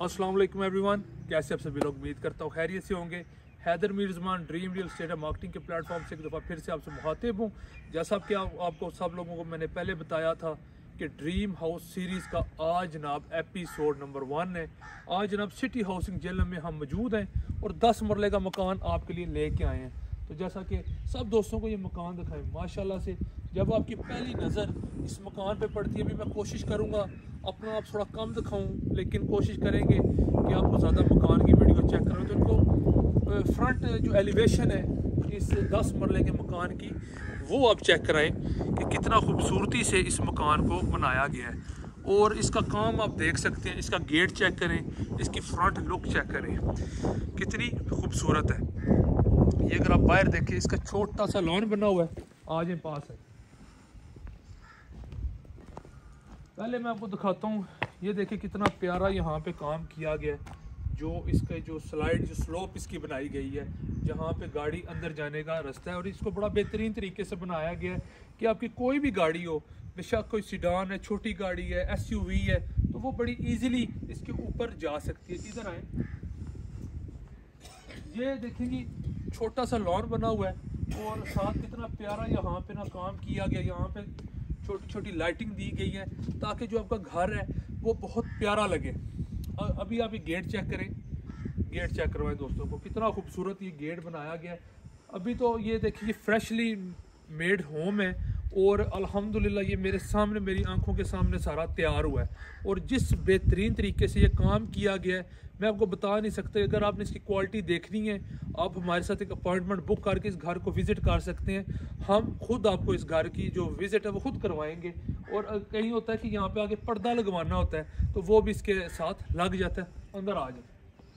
अस्सलाम वालेकुम एवरीवन, कैसे आप सभी लोग? उम्मीद करता हूँ खैरियत से होंगे। Haider Mirzaman dream real estate marketing के प्लेटफॉर्म से एक दफ़ा फिर से आपसे मुखातिब हूँ। जैसा कि आपको सब लोगों को मैंने पहले बताया था कि ड्रीम हाउस सीरीज़ का आज जनाब एपिसोड नंबर 1 है। आज जनाब सिटी हाउसिंग जेलम में हम मौजूद हैं और 10 मरले का मकान आपके लिए लेके आए हैं। तो जैसा कि सब दोस्तों को ये मकान दिखाएं, माशाल्लाह से जब आपकी पहली नज़र इस मकान पे पड़ती है, अभी मैं कोशिश करूँगा अपना आप थोड़ा कम दिखाऊं, लेकिन कोशिश करेंगे कि आपको ज़्यादा मकान की वीडियो चेक करें। तो इनको फ्रंट जो एलिवेशन है इस 10 मरले के मकान की, वो आप चेक कराएं कि कितना खूबसूरती से इस मकान को बनाया गया है। और इसका काम आप देख सकते हैं, इसका गेट चेक करें, इसकी फ्रंट लुक चेक करें, कितनी खूबसूरत है। ये अगर आप बाहर देखें, इसका छोटा सा लॉन बना हुआ है, आज ये पास है। पहले मैं आपको दिखाता हूँ, ये देखिए कितना प्यारा यहाँ पे काम किया गया है। जो इसका जो स्लाइड जो स्लोप इसकी बनाई गई है, जहाँ पे गाड़ी अंदर जाने का रास्ता है, और इसको बड़ा बेहतरीन तरीके से बनाया गया है कि आपकी कोई भी गाड़ी हो, बेशक कोई सीडान है, छोटी गाड़ी है, SUV है, तो वो बड़ी इजीली इसके ऊपर जा सकती है। इधर आए, ये देखेंगे छोटा सा लॉन बना हुआ है और साथ कितना प्यारा यहाँ पे ना काम किया गया। यहाँ पे छोटी छोटी लाइटिंग दी गई है ताकि जो आपका घर है वो बहुत प्यारा लगे। अभी आप ये गेट चेक करें, गेट चेक करवाएं दोस्तों को, कितना खूबसूरत ये गेट बनाया गया है। अभी तो ये देखिए फ्रेशली मेड होम है और अल्हम्दुलिल्लाह ये मेरे सामने, मेरी आंखों के सामने सारा तैयार हुआ है। और जिस बेहतरीन तरीके से ये काम किया गया है मैं आपको बता नहीं सकता। अगर आपने इसकी क्वालिटी देखनी है, आप हमारे साथ एक अपॉइंटमेंट बुक करके इस घर को विज़िट कर सकते हैं। हम खुद आपको इस घर की जो विज़िट है वो खुद करवाएंगे। और कहीं होता है कि यहाँ पे आगे पर्दा लगवाना होता है, तो वो भी इसके साथ लग जाता है। अंदर आ जाए,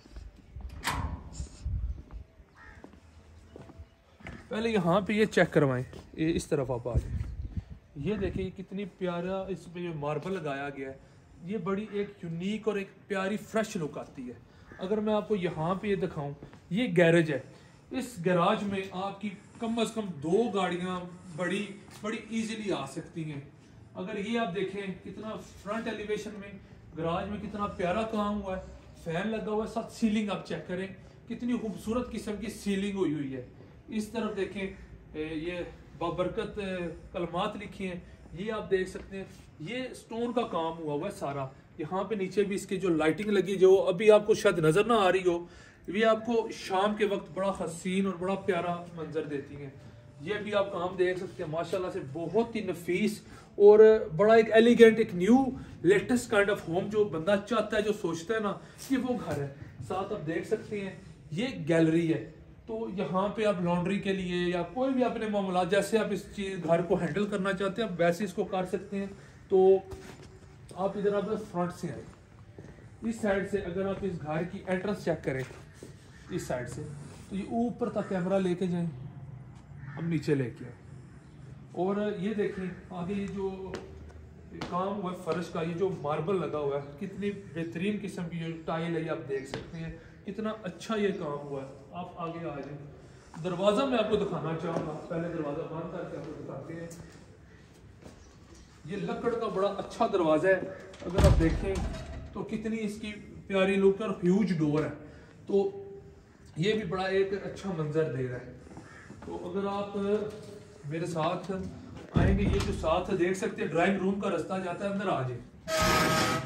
पहले यहाँ पे ये चेक करवाएं, ये इस तरफ आप आ जाए। ये देखिए कितनी प्यारा इस पे मार्बल लगाया गया है। ये बड़ी एक यूनिक और एक प्यारी फ्रेश लुक आती है। अगर मैं आपको यहाँ पे ये दिखाऊं, ये गैरेज है। इस गैराज में आपकी कम से कम 2 गाड़ियाँ बड़ी इजीली आ सकती हैं। अगर ये आप देखें कितना फ्रंट एलिवेशन में गैराज में कितना प्यारा काम हुआ है, फैन लगा हुआ है, साथ सीलिंग आप चेक करें, कितनी खूबसूरत किस्म की सीलिंग हुई है। इस तरफ देखें, ये बाबरकत कलमात लिखी हैं, ये आप देख सकते हैं। ये स्टोन का काम हुआ है सारा। यहाँ पे नीचे भी इसकी जो लाइटिंग लगी, जो अभी आपको शायद नज़र ना आ रही हो, ये आपको शाम के वक्त बड़ा हसीन और बड़ा प्यारा मंजर देती हैं। ये भी आप काम देख सकते हैं, माशाल्लाह से बहुत ही नफीस और बड़ा एक एलिगेंट, एक new latest kind of home जो बंदा चाहता है, जो सोचता है ना, कि वो घर है। साथ आप देख सकते हैं ये गैलरी है, तो यहाँ पे आप लॉन्ड्री के लिए या कोई भी अपने मामला, जैसे आप इस चीज घर को हैंडल करना चाहते हैं, आप वैसे इसको कर सकते हैं। तो आप इधर आप फ्रंट से आए, इस साइड से अगर आप इस घर की एंट्रेंस चेक करें इस साइड से, तो ये ऊपर तक कैमरा लेके जाएं, हम नीचे लेके आए। और ये देखें आगे ये जो काम हुआ है फर्श का, ये जो मार्बल लगा हुआ है, कितनी बेहतरीन किस्म की जो टाइल है, ये आप देख सकते हैं कितना अच्छा ये काम हुआ है। आप आगे आ जाए, दरवाज़ा मैं आपको दिखाना चाहूँगा। पहले दरवाज़ा बंद करके आपको दिखाते हैं। ये लकड़ का बड़ा अच्छा दरवाज़ा है, अगर आप देखें तो कितनी इसकी प्यारी लुक और ह्यूज डोर है, तो ये भी बड़ा एक अच्छा मंजर दे रहा है। तो अगर आप मेरे साथ आएंगे, ये जो साथ है देख सकते हैं, ड्राइंग रूम का रास्ता जाता है, अंदर आ जाए।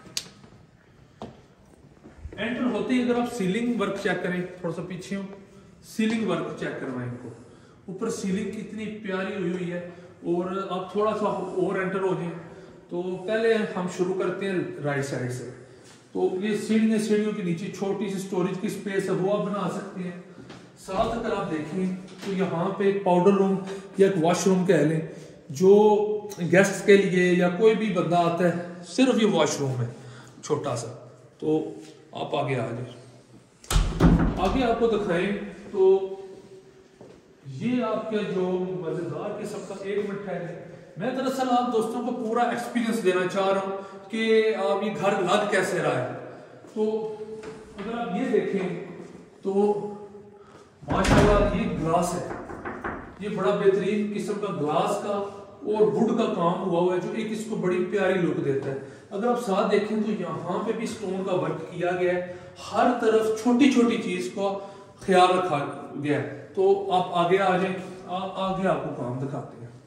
एंटर होते ही अगर आप सीलिंग वर्क चेक करें, थोड़ा सा पीछे हो, सीलिंग वर्क चेक करवाएं इनको। ऊपर सीलिंग कितनी प्यारी हुई है। और आप थोड़ा सा और एंटर हो जाए, तो पहले हम शुरू करते हैं राइट साइड से। तो ये सीढ़ियों के नीचे छोटी सी स्टोरेज की स्पेस है, वो आप बना सकते हैं। साथ अगर आप देखें तो यहाँ पे एक पाउडर रूम या एक वॉशरूम कह लें, जो गेस्ट के लिए या कोई भी बंदा आता है, सिर्फ ये वॉशरूम है छोटा सा। तो आप आगे आ जाए, आगे आपको दिखाएं तो ये आपका जो मजेदार किस्म का, 1 मिनट है, मैं दरअसल आप दोस्तों को पूरा एक्सपीरियंस देना चाह रहा हूँ कि आप ये घर लग कैसे रहा है। तो अगर आप ये देखें तो माशाल्लाह ये ग्लास है, ये बड़ा बेहतरीन किस्म का ग्लास का और वुड का काम हुआ है, जो एक इसको बड़ी प्यारी लुक देता है। अगर आप साथ देखें तो यहाँ पे भी स्टोन का वर्क किया गया है, हर तरफ छोटी छोटी चीज का ख्याल रखा गया है। तो आप आगे आ जाए, आगे आपको काम दिखाते हैं।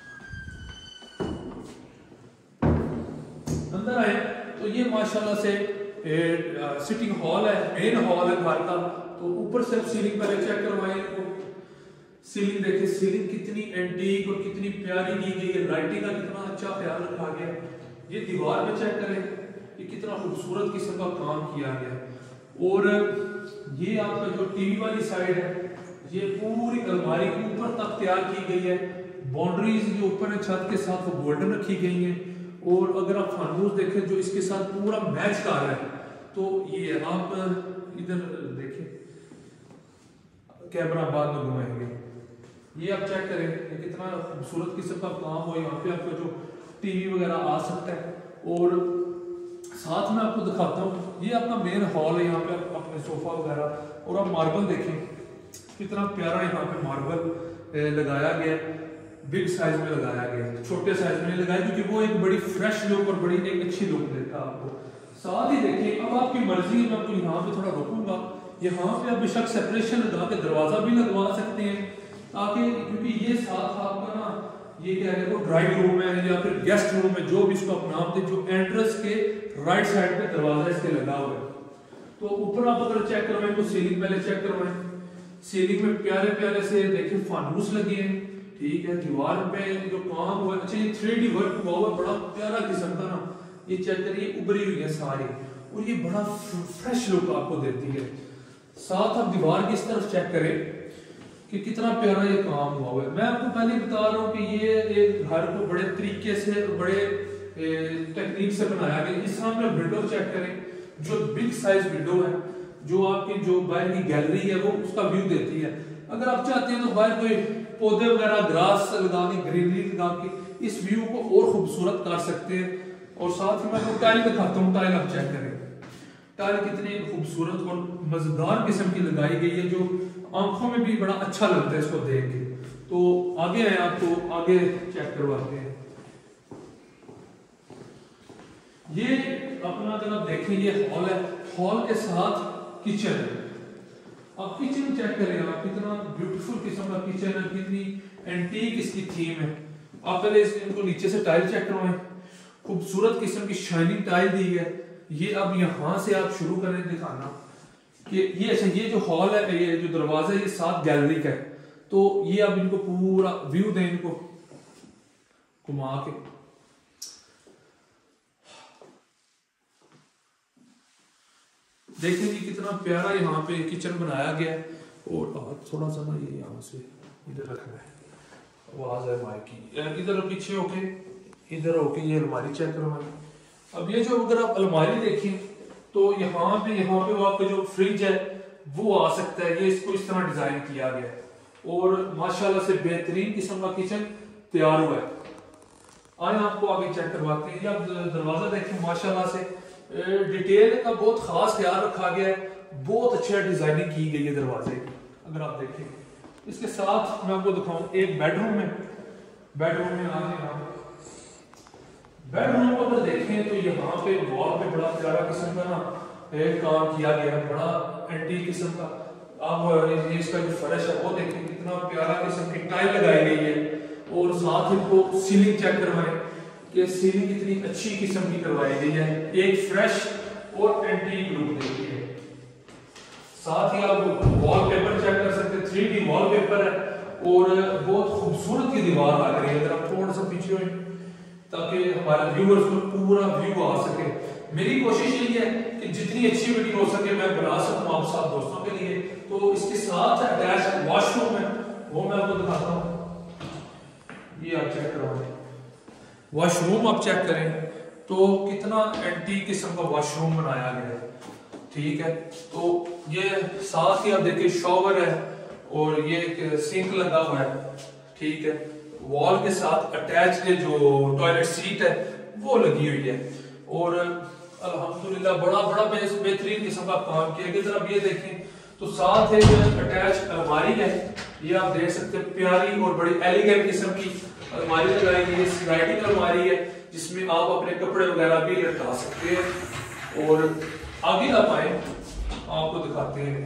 अंदर आए तो ये माशाल्लाह से सिटिंग हॉल है, मेन हॉल है घर का। तो ऊपर से सीलिंग पहले चेक करवाएं इनको। सीलिंग देखिए, सीलिंग कितनी एंटीक और कितनी प्यारी की गई है, लाइटिंग का कितना अच्छा ख्याल रखा गया है। ये दीवार पे चेक करें कि कितना खूबसूरत किस्म का काम किया गया है। और ये आपका जो टीवी वाली साइड है, ये पूरी अलमारी के ऊपर तक तैयार की गई है। बाउंड्रीज जो ऊपर है छत के साथ वो गोल्डन रखी गई है। और अगर आप फानूस देखें जो इसके साथ पूरा मैच कर रहा है, तो ये आप इधर देखें, कैमरा बाद में घुमाएंगे, ये आप चेक करें कि कितना खूबसूरत किस्म का काम हो। यहाँ पे आपका जो टीवी वगैरह आ सकता है। और साथ में आपको दिखाता हूँ, ये अपना मेन हॉल है। यहाँ पे अपने सोफा वगैरह, और आप मार्बल देखें कितना प्यारा यहाँ पे मार्बल लगाया गया है। बिग साइज में लगाया गया है, छोटे साइज में नहीं लगाया, क्योंकि वो एक बड़ी फ्रेश लुक और बड़ी एक अच्छी लुक देता है आपको। साथ ही देखिए, अब आपकी मर्जी है, मैं आपको यहाँ पे थोड़ा रोकूंगा। यहाँ पे आप बेशक सेपरेशन लगा के दरवाजा भी लगवा सकते हैं, ताकि क्योंकि ये साथ आपका ना ये क्या है, वो ड्राइंग रूम है या फिर गेस्ट रूम है, जो भी इसको आप नाम दें, जो एंट्रेंस के राइट साइड पे दरवाजा इसके लगा हुआ है। तो ऊपर आप अगर चेक करवाएं तो सीलिंग पहले चेक करवाएं। सीलिंग में प्यारे प्यारे से देखिए फानूस लगे हैं, ठीक है। दीवार पे जो काम हुआ है, अच्छा ये 3D वर्क हुआ है, बड़ा प्यारा किस्म का ना, ये चेक करिए उभरी हुई है सारी, और ये बड़ा फ्रेश लुक आपको देती है। साथ आप दीवार की इस तरफ चेक करें कि कितना प्यारा ये काम हुआ है। मैं आपको पहले बता रहा हूँ कि ये एक घर को बड़े तरीके से, बड़े टेक्निक से बनाया गया। इस सामने विंडो चेक करें, जो बिग साइज विंडो है, जो आपकी जो बाहर की गैलरी है वो उसका व्यू देती है। अगर आप चाहते हैं तो बाहर कोई पौधे वगैरह ग्रास लगा के, ग्रीनरी लगा के इस व्यू को और खूबसूरत कर सकते हैं। और साथ ही मैं आपको टाइल दिखाता हूँ, टाइल आप चेक करें, टाइल कितनी खूबसूरत और मजेदार किस्म की लगाई गई है, जो आंखों में भी बड़ा अच्छा लगता है इसको देख के। तो आगे आए, आपको आगे चेक करवाते हैं। ये अपना अगर आप देखें, ये हॉल है, हॉल के साथ किचन है। अब किचन चेक करें आप, कितना ब्यूटीफुल किस्म का किचन है, कितनी एंटीक इसकी थीम है। आप पहले इनको नीचे से टाइल चेक करवाएं, खूबसूरत किस्म की शाइनिंग टाइल दी है। ये अब यहाँ से आप शुरू करें दिखाना कि ये, अच्छा ये जो हॉल है, ये जो दरवाजा है, ये साथ गैलरी का है। तो ये अब इनको पूरा व्यू दें, इनको घुमा के। देखिए जी कितना प्यारा यहाँ पे किचन बनाया गया है। और थोड़ा सा ना ये यहाँ से इधर रखना है, आवाज है माइक की, इधर पीछे होके, इधर होके ये अलमारी चेक करवाएं। अब ये जो अगर आप अलमारी देखें तो यहाँ पे वो आपका जो फ्रिज है वो आ सकता है। ये इसको इस तरह डिजाइन किया गया है और माशाल्लाह से बेहतरीन किस्म का किचन तैयार हुआ है। आए आपको आगे चेक करवाते हैं। आप दरवाजा देखें, माशाल्लाह से डिटेल का बहुत खास ख्याल रखा गया है, बहुत अच्छा डिजाइनिंग की गई है दरवाजे की। अगर आप देखें इसके साथ मैं आपको दिखाऊं, एक बेडरूम है। बेडरूम में आगे बेडरूम को अगर देखें तो यहाँ पे वॉल पे बड़ा प्यारा किस्म का ना एक काम किया गया है, बड़ा एंटीक किस्म का। आप इसका जो फर्श है वो देखें, कितना प्यारा किस्म की टाइल लगाई गई है। और साथ इनको सीलिंग चेक करवाएं कि सीलिंग कितनी अच्छी किस्म की करवाई गई है, एक फ्रेश और एंटीक लुक देती है। साथ ही आप वॉलपेपर चेक कर सकते हैं, 3D वॉलपेपर है और बहुत खूबसूरत की दीवार लग रही है। अगर आप थोड़ा सा पीछे हुए ताकि हमारे व्यूअर्स को पूरा व्यू आ सके। मेरी कोशिश यही है कि जितनी अच्छी वीडियो हो सके मैं बना सकूं आप सब दोस्तों के लिए। तो इसके साथ अटैच वॉशरूम है, वो मैं आपको दिखाता हूँ। ये आप चेक करवाएं, वॉशरूम आप चेक करें तो कितना एंटीक किस्म का वॉशरूम बनाया गया है, ठीक है। तो ये साथ ही आप देखिए शॉवर है और ये सिंक लगा हुआ है, ठीक है। वॉल के साथ अटैच जो टॉयलेट सीट है वो लगी हुई है और अल्हम्दुलिल्लाह बड़ा बेहतरीन किस्म का काम किया गया। जरा ये देखें तो साथ है अटैच अलमारी है, ये आप देख सकते हैं, प्यारी और बड़ी एलिगेंट किस्म की अलमारी लगाई गई है, स्लाइडिंग अलमारी है। जिसमें आप अपने कपड़े वगैरह भी लटका सकते हैं। और आगे आप आए, आपको दिखाते हैं।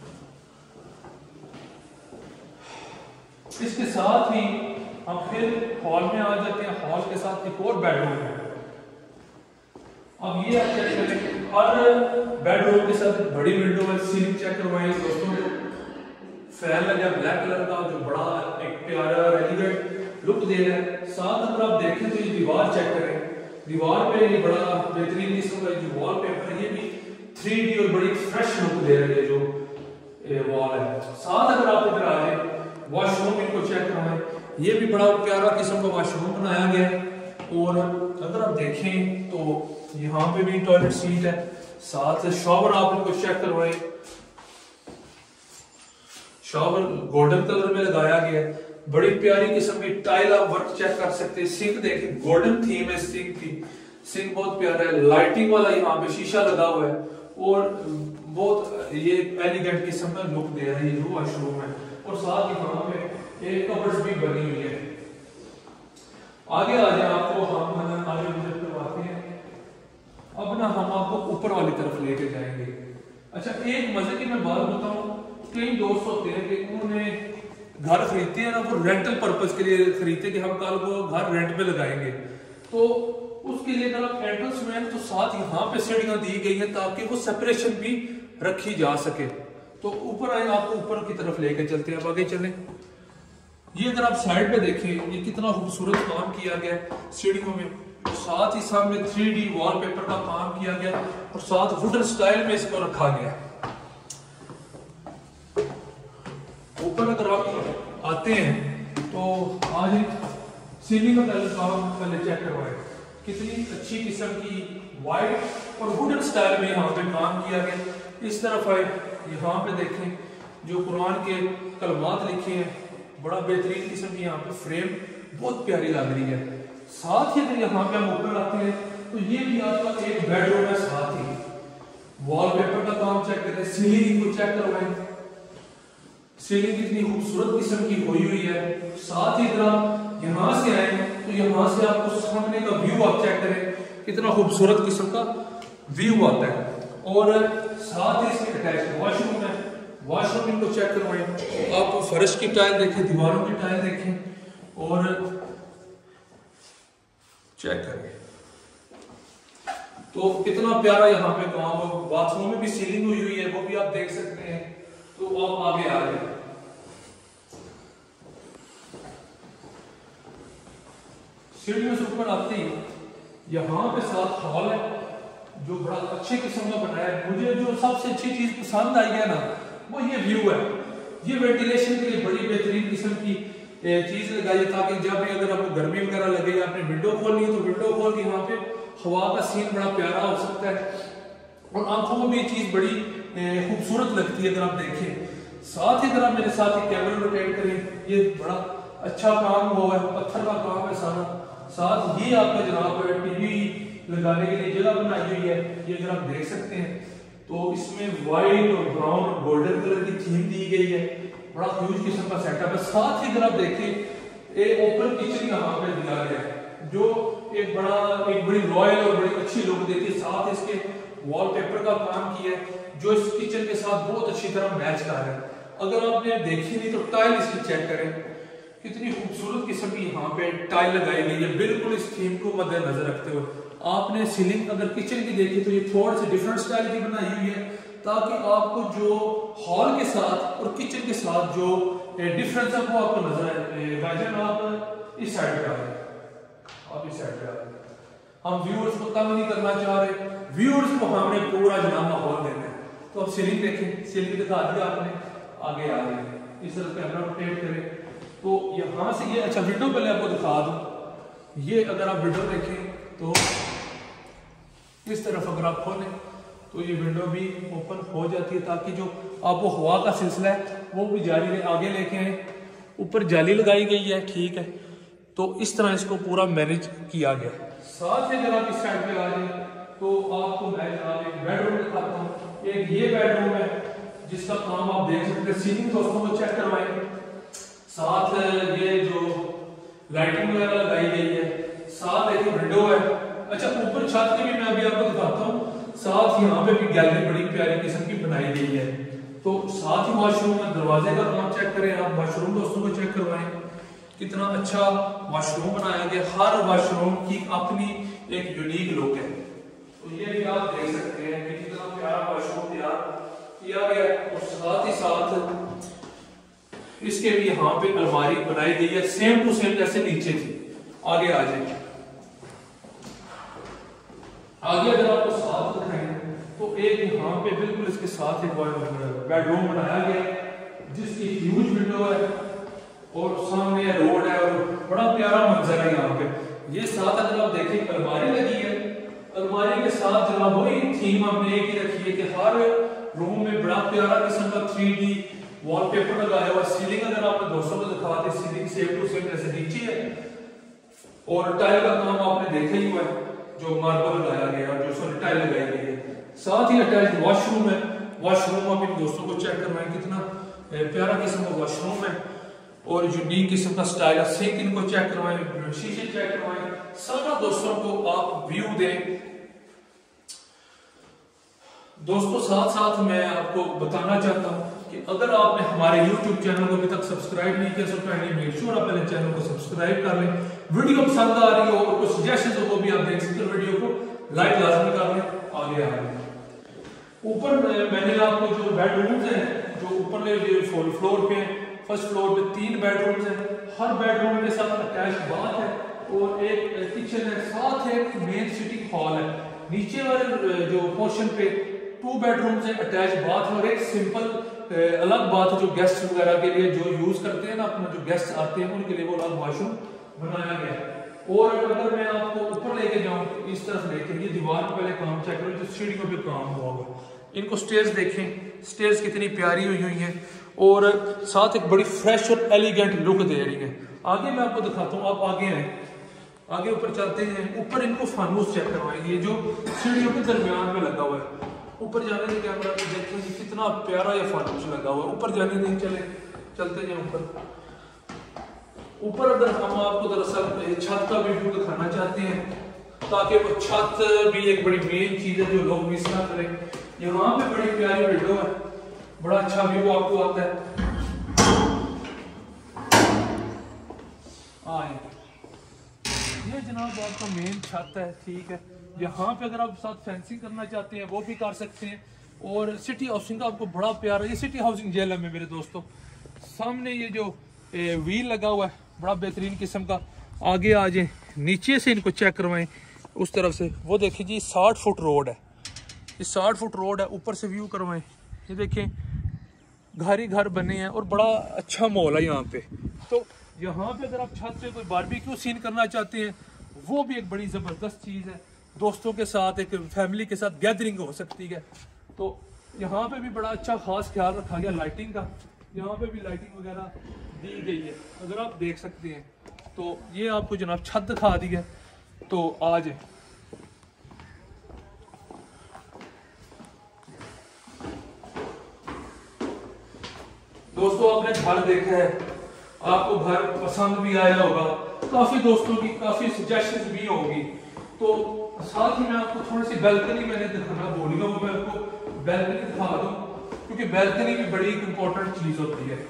इसके साथ ही हम फिर हॉल में आ जाते हैं। हॉल के साथ एक और बेडरूम है। अब ये आप चेक करें, हर बेडरूम के साथ बड़ी विंडो है। सीलिंग चेक करवाएं दोस्तों, जो फैन लगा ब्लैक कलर का, जो बड़ा एक प्यारा एलिगेंट लुक दे रहा है। साथ अगर आप देखें तो ये दीवार चेक करें, दीवार पे ये बड़ा बेहतरीन किस्म का जो वॉल पेपर है, ये भी 3D और बड़ी फ्रेश लुक दे रहा है जो वॉल है। साथ अगर आप इधर आ जाए, वॉशरूम इनको चेक करवाएं, ये भी बड़ा प्यारा किस्म का वॉशरूम बनाया गया है। और अगर आप देखें तो यहाँ पे भी टॉयलेट सीट है। साथ शॉवर आप इनको चेक करवाएं, शॉवर गोल्डन कलर में लगाया गया है। बड़ी प्यारी किस्म की टाइल आप वर्क चेक कर सकते हैं। सिंक देखिए, गोल्डन थीम है सिंक की, सिंक बहुत प्यारा है। लाइटिंग वाला यहाँ पे शीशा लगा हुआ है और बहुत ये एलिगेंट किस्म का लुक दे रहा है ये जो वॉशरूम है। और साथ ही वहां पे एक कबर्ड भी बनी हुई है। आगे आ जाए, आपको हम आगे विजिट करवाते हैं। अब ना हम आपको ऊपर वाली तरफ लेके जाएंगे। अच्छा, एक मजे की मैं बात बताऊं, कई दोस्त होते हैं कि उन्होंने घर खरीदते हैं ना, वो रेंटल पर्पस के लिए खरीदते कि हम कल को घर रेंट पे लगाएंगे। तो उसके लिए अगर आप एंट्रेंस में तो साथ यहाँ पे सीढ़ियां दी गई है ताकि वो सेपरेशन भी रखी जा सके। तो ऊपर आए, आपको ऊपर की तरफ लेके चलते हैं। अब आगे चलें। ये अगर आप साइड पे देखें, ये कितना खूबसूरत काम किया गया है सीढ़ियों में। साथ ही सामने 3D वॉलपेपर का काम किया गया और साथ वुडन स्टाइल में इसको रखा गया। ऊपर अगर आप आते हैं तो आज सीलिंग का काम पहले चेक करवाएं, कितनी अच्छी किस्म की वाइट और वुडन स्टाइल में यहाँ पे काम किया गया। इस तरफ आए, यहाँ पे देखें जो कुरान के कलमात लिखे हैं, बड़ा बेहतरीन किस्म की यहाँ पे फ्रेम बहुत प्यारी लग रही है। साथ ही अगर यहाँ पे हम ऊपर आते हैं तो ये भी आपका एक बेडरूम है। साथ ही वॉलपेपर का काम चेक करें, सीलिंग को चेक करवाएं, सीलिंग कितनी खूबसूरत किस्म की हुई है। साथ ही अगर आप यहाँ से आए तो यहाँ से आपको सामने का व्यू आप चेक करें, कितना खूबसूरत किस्म का व्यू आता है। और साथ ही इसके अटैच वॉशरूम है, वॉशरूम इनको चेक करवाएं। आप फर्श की टाइल देखें, दीवारों की टाइल देखें और चेक करें तो कितना प्यारा यहाँ पे काम हो। बाथरूम में भी सीलिंग हुई है, वो भी आप देख सकते हैं। तो आप आगे आ गए, सीढ़ियों से ऊपर आते ही यहाँ पे साथ हॉल है जो बड़ा अच्छे किस्म का बनाया है। मुझे जो सबसे अच्छी चीज पसंद आई है ना, वो ये व्यू है। ये वेंटिलेशन के लिए बड़ी बेहतरीन किस्म की चीज लगाई है ताकि जब भी अगर आपको गर्मी वगैरह लगे या आपने विंडो खोलनी है तो विंडो खोल के यहाँ पे हवा का सीन बड़ा प्यारा हो सकता है और आंखों को भी ये चीज बड़ी खूबसूरत लगती है अगर आप देखें। साथ ही अगर आप मेरे साथ कैमरा रोटेट करें, ये बड़ा अच्छा काम हुआ है, पत्थर का काम है सारा। साथ ये आपका जनाब टीवी लगाने के लिए जगह बनाई हुई है, ये अगर आप देख सकते हैं। तो इसमें वाइट और ब्राउन और गोल्डन कलर की थीम दी गई है, बड़ा ह्यूज किस्म का सेटअप है। साथ ही अगर आप देखें एक ओपन किचन यहाँ पे दिया गया है जो एक बड़ी रॉयल और बड़ी अच्छी लुक देती है। साथ इसके वॉलपेपर का काम किया है जो इस किचन के साथ बहुत अच्छी तरह मैच कर रहा है। अगर आपने देखी नहीं तो टाइल इसकी चेक करें, कितनी खूबसूरत किस्म की यहाँ पे टाइल लगाई गई है बिल्कुल इस थीम को मद्देनजर रखते हुए। आपने सीलिंग अगर किचन की देखी तो ये थोड़ी सी डिफरेंट स्टाइल की बनाई हुई है ताकि आपको जो हॉल के साथ और किचन के साथ जो डिफरेंस है वो आपको नजर आए। इमेजिन आप इस साइड पे आ रहे, आप इस साइड पे आ रहे, हम व्यूअर्स को तंग नहीं करना चाह रहे, व्यूअर्स को हमने पूरा जनाब माहौल देना है। तो अब सीलिंग देखें, सीलिंग दिखा दिया आपने, आगे आ रहे हैं, इस तरह कैमरा रोटेट करें तो यहाँ से ये अच्छा विंडो पहले आपको दिखा दूं। ये अगर आप विंडो देखें तो इस तरफ अगर आप खोलें तो ये विंडो भी ओपन हो जाती है ताकि जो आपको हवा का सिलसिला है वो भी जारी रहे। आगे लेके आए, ऊपर जाली लगाई गई है, ठीक है। तो इस तरह इसको पूरा मैनेज किया गया। साथ ही अगर आप इस साइड पे आ जाए तो आपको मैं एक बेडरूम दिखाता हूँ। एक ये बेडरूम है जिसका काम आप देख सकते हैं। सीलिंग दोस्तों को चेक करवाएं, साथ ये जो लाइटिंग वगैरह लगाई गई है, साथ एक विंडो है। अच्छा, ऊपर छत की भी मैं अभी आपको दिखाता हूँ। साथ यहाँ पे भी गैलरी बड़ी प्यारी किस्म की बनाई गई है। तो साथ ही वॉशरूम में दरवाजे का काम चेक करें आप, वॉशरूम दोस्तों को चेक करवाएं, कितना अच्छा वॉशरूम बनाया गया। हर वॉशरूम की अपनी एक यूनिक लुक है। तो ये भी आप देख सकते हैं कि कितना प्यारा वॉशरूम तैयार किया गया। और साथ ही साथ इसके भी यहाँ पे अलमारी बनाई गई है, सेम टू सेम जैसे नीचे थी। आगे आ जाए, आगे अगर आपको साथ दिखाएं तो एक यहाँ पे बिल्कुल इसके साथ एक बेडरूम बनाया गया है जिसकी ह्यूज विंडो है और सामने रोड है और बड़ा प्यारा मंजर है यहाँ पे। ये साथ अगर आप देखें अलमारी लगी है, अलमारी के साथ जनाब वही थीम हमने एक ही रखी है कि हर रूम में बड़ा प्यारा किस्म का 3D वॉलपेपर लगाया हुआ। सीलिंग अगर आपने दोस्तों को दिखाते, सीलिंग सेम टू सेम जैसे नीचे है और टाइल का काम आपने देखा ही हुआ है, जो मार्बल लगाया गया और जो सॉरी टाइल लगाई गई है। साथ ही अटैच वॉशरूम है। वॉशरूम आप इन दोस्तों को चेक करवाएं, कितना प्यारा किस्म का वॉशरूम है और यूनिक किस्म का स्टाइल है। सिंक इनको चेक करवाएं, शीशे चेक करवाएं, सारा दोस्तों को आप व्यू दें। दोस्तों साथ साथ मैं आपको बताना चाहता हूं कि अगर आपने हमारे YouTube चैनल को अभी तक सब्सक्राइब नहीं किया, तो मेक श्योर आप पहले चैनल को सब्सक्राइब कर लें। वीडियो पसंद आ रही हो और कुछ सजेशंस हो भी आप देख सकते हो, वीडियो को लाइक लाजमी कर लें। आगे आ रहे ऊपर मैंने आपको जो बेडरूम्स हैं, जो ऊपर फ्लोर पे फर्स्ट फ्लोर पे 3 बेडरूम्स हैं। हर बेडरूम के साथ अटैच बाथ है और एक किचन है, साथ एक मेन सिटिंग हॉल है। नीचे वाले जो पोर्शन पे 2 बेडरूम्स हैं, अटैच बाथ और एक सिंपल अलग बात जो गेस्ट वगैरह के लिए जो यूज करते हैं ना, अपना जो गेस्ट आते हैं उनके लिए वो अलग वॉशरूम बनाया गया है। और अगर मैं आपको ऊपर लेके जाऊं तो इस तरफ लेके ये दीवार पे पहले काम चेक करो, जो सीढ़ियों पे काम हुआ होगा। इनको स्टेयर्स देखें, स्टेयर्स कितनी प्यारी हुई हैं और साथ एक बड़ी फ्रेश और एलिगेंट लुक दे रही है। आगे मैं आपको दिखाता हूँ, आप आगे आए, आगे ऊपर चलते हैं। ऊपर इनको फानूस चेक करवाएंगे जो सीढ़ियों के दरमियान में लगा हुआ है। ऊपर जाने के कैमरा पे देखेंगे कितना प्यारा ये फानूस लगा हुआ है। ऊपर जाने नहीं, चलते जाए ऊपर। ऊपर अगर हम आपको दरअसल छत का व्यू दिखाना चाहते हैं ताकि वो छत भी एक बड़ी मेन चीज है जो लोग मिस ना करें। यहाँ पे बड़ी प्यारी विंडो है, बड़ा अच्छा व्यू आपको आता है। ये जनाब आपका मेन छत है, ठीक है। यहाँ पे अगर आप साथ फेंसिंग करना चाहते हैं वो भी कर सकते हैं। और सिटी हाउसिंग का आपको बड़ा प्यारा, ये सिटी हाउसिंग जेल है मेरे दोस्तों। सामने ये जो व्हील लगा हुआ है बड़ा बेहतरीन किस्म का। आगे आ जाए, नीचे से इनको चेक करवाएं उस तरफ से, वो देखिए जी 60 फुट रोड है, ये 60 फुट रोड है। ऊपर से व्यू करवाएं, ये देखें घर ही घर बने हैं और बड़ा अच्छा माहौल है यहाँ पे। तो यहाँ पे अगर आप छत पे कोई बारबेक्यू सीन करना चाहते हैं वो भी एक बड़ी ज़बरदस्त चीज़ है। दोस्तों के साथ, एक फैमिली के साथ गैदरिंग हो सकती है। तो यहाँ पे भी बड़ा अच्छा खास ख्याल रखा गया लाइटिंग का। यहाँ पे भी लाइटिंग वगैरह दी गई है, अगर आप देख सकते हैं। तो ये आपको जनाब छत दिखा दी है। तो आज दोस्तों आपने घर देखा है, आपको घर पसंद भी आया होगा, काफी दोस्तों की काफी सजेशंस भी होगी। तो साथ ही मैं आपको थोड़ी सी बैल्कनी मैंने दिखाना भूलिएगा, वो मैं आपको बैल्कनी दिखा दूं क्योंकि बैल्कनी भी बड़ी इंपॉर्टेंट चीज होती है।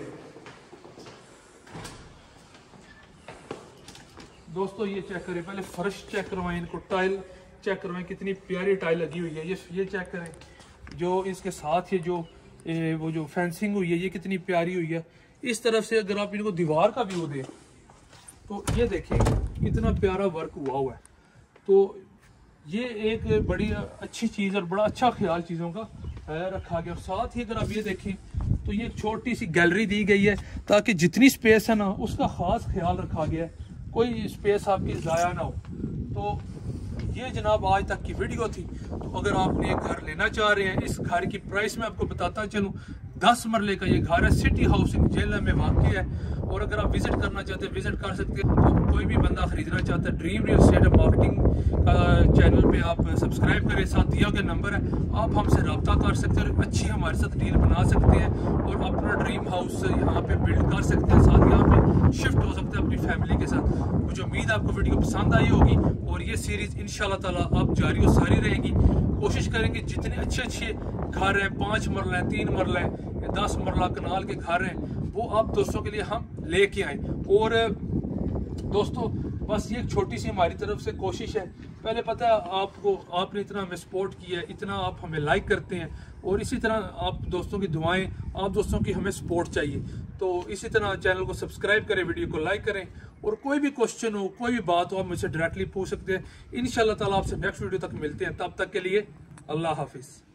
दोस्तों ये चेक करें, पहले फर्श चेक करवाएं, इनको टाइल चेक करवाएं, कितनी प्यारी टाइल लगी हुई है। ये चेक करें, जो इसके साथ ये जो वो जो फेंसिंग हुई है ये कितनी प्यारी हुई है। इस तरफ से अगर आप इनको दीवार का व्यू दें तो ये देखें कितना प्यारा वर्क हुआ है। तो ये एक बड़ी अच्छी चीज़ और बड़ा अच्छा ख्याल चीज़ों का रखा गया। और साथ ही अगर आप ये देखें तो ये एक छोटी सी गैलरी दी गई है ताकि जितनी स्पेस है ना उसका ख़ास ख्याल रखा गया है, कोई स्पेस आपकी ज़ाया ना हो। तो ये जनाब आज तक की वीडियो थी। तो अगर आपने एक घर लेना चाह रहे हैं, इस घर की प्राइस में आपको बताता चलूँ, 10 मरले का ये घर है, सिटी हाउसिंग जेल में वाक़ है और अगर आप विजिट करना चाहते हैं विजिट कर सकते हैं। तो कोई भी बंदा खरीदना चाहता है dream real estate marketing channel पे आप सब्सक्राइब करें, साथ दिया गया नंबर है, आप हमसे रब्ता कर सकते हैं और अच्छी हमारे साथ डील बना सकते हैं और अपना ड्रीम हाउस यहाँ पे बिल्ड कर सकते हैं, साथ यहाँ पे शिफ्ट हो सकते हैं अपनी फैमिली के साथ। मुझे उम्मीद है आपको वीडियो पसंद आई होगी और ये सीरीज इंशाल्लाह ताला आप जारी और सारी रहेगी। कोशिश करेंगे जितने अच्छे घर हैं, 5 मरला है, 3 मरला है, 10 मरला कनाल के घर हैं, वो आप दोस्तों के लिए हम लेके आए। और दोस्तों बस ये एक छोटी सी हमारी तरफ से कोशिश है। पहले पता है आपको, आपने इतना हमें सपोर्ट किया है, इतना आप हमें लाइक करते हैं और इसी तरह आप दोस्तों की दुआएं, आप दोस्तों की हमें सपोर्ट चाहिए। तो इसी तरह चैनल को सब्सक्राइब करें, वीडियो को लाइक करें और कोई भी क्वेश्चन हो, कोई भी बात हो, आप मुझसे डायरेक्टली पूछ सकते हैं। इंशाल्लाह ताला आपसे नेक्स्ट वीडियो तक मिलते हैं, तब तक के लिए अल्लाह हाफिज़।